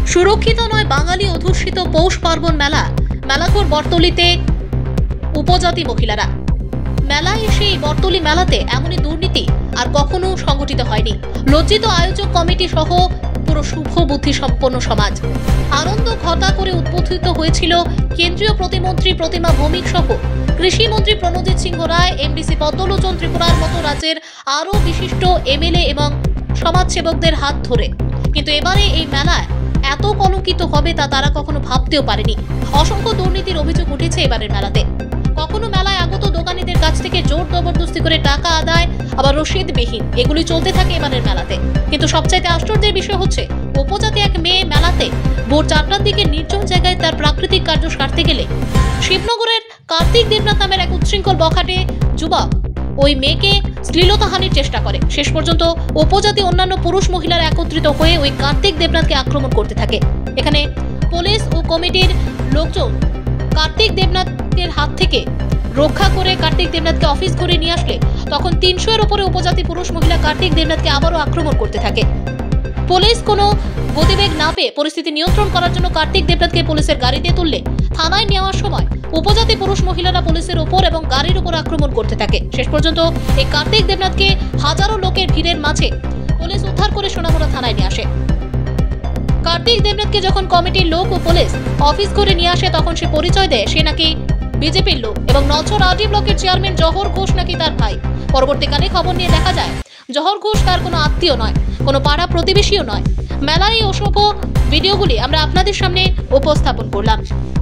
সুরক্ষিত নয় বাঙালি অধ্যুষিত পৌষ পার্বণ মেলা। মেলাঘর বটতলিতে উপজাতি মহিলারা। মেলায় এসে এই বটতলি মেলাতে এমনই দুর্নীতি আর কখনো সংগঠিত হয়নি। লজ্জিত আয়োজক কমিটি সহ পুরো শুভ বুদ্ধি সম্পন্ন সমাজ। আনন্দ ঘটা করে উদ্বোধিত হয়েছিল কেন্দ্রীয় প্রতিমন্ত্রী প্রতিমা ভৌমিক সহ কৃষিমন্ত্রী প্রণজিৎ সিংহ রায়, এমডিসি পদ্মলোচন ত্রিপুরার মতো রাজ্যের আরও বিশিষ্ট এমএলএ এবং সমাজসেবকদের হাত ধরে। কিন্তু এবারে এই মেলায় এত কলঙ্কিত হবে তা তারা কখনো ভাবতেও পারেনি। অসংখ্য দুর্নীতির অভিযোগ উঠেছে এবারের মেলাতে। কখনো মেলায় আগত দোকানীদের কাছ থেকে জোর জবরদস্তি করে টাকা আদায়, আবার রসিদবিহীন, এগুলি চলতে থাকে এবারের মেলাতে। কিন্তু সবচাইতে আশ্চর্যের বিষয় হচ্ছে উপজাতি এক মেয়ে মেলাতে ভোর 4টার দিকে নির্জন জায়গায় তার প্রাকৃতিক কার্য সারতে গেলে শিবনগরের কার্তিক দেবনাথ নামের এক উচ্ছৃঙ্খল বখাটে যুবক ওই মেয়েকে শ্লীলতাহানির চেষ্টা করে। শেষ পর্যন্ত উপজাতি অন্যান্য পুরুষ মহিলারা একত্রিত হয়ে ওই কার্তিক দেবনাথকে আক্রমণ করতে থাকে। এখানে পুলিশ ও কমিটির লোকজন কার্তিক দেবনাথের হাত থেকে রক্ষা করে কার্তিক দেবনাথকে অফিস ঘরে নিয়ে আসলে তখন 300-এর উপরে উপজাতি পুরুষ মহিলা কার্তিক দেবনাথকে আবারও আক্রমণ করতে থাকে। পুলিশ কোনো গতিবেগ না পেয়ে পরিস্থিতি নিয়ন্ত্রণ করার জন্য কার্তিক দেবনাথকে পুলিশের গাড়িতে তুললে থানায় নেওয়ার সময় উপজাতি পুরুষ মহিলারা পুলিশের উপর এবং গাড়ির উপর আক্রমণ করতে থাকে। শেষ পর্যন্ত এই কার্তিক দেবনাথকে হাজারো লোকের ভিড়ের মাঝে পুলিশ উদ্ধার করে সোনামুড়া থানায় নিয়ে আসে। কার্তিক দেবনাথকে যখন কমিটির লোক ও পুলিশ অফিস ঘরে নিয়ে আসে তখন সে পরিচয় দেয় সে নাকি বিজেপির লোক এবং নছর আরডি ব্লকের চেয়ারম্যান জহর ঘোষ নাকি তার ভাই। পরবর্তীকালে খবর নিয়ে দেখা যায় জহর ঘোষ তার কোনো আত্মীয় নয়, কোনো পাড়া প্রতিবেশীও নয়। মেলার এই অসভ্য ভিডিওগুলি আমরা আপনাদের সামনে উপস্থাপন করলাম।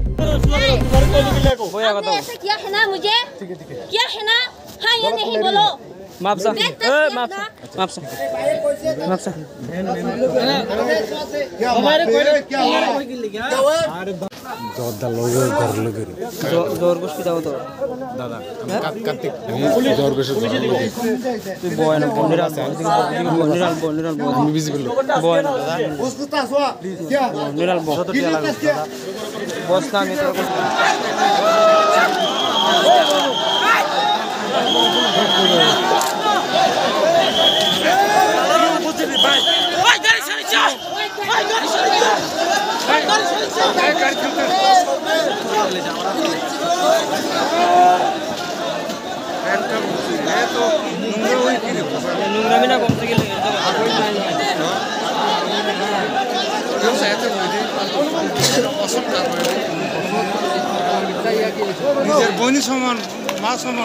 নিজের বইনি সমান মা সমান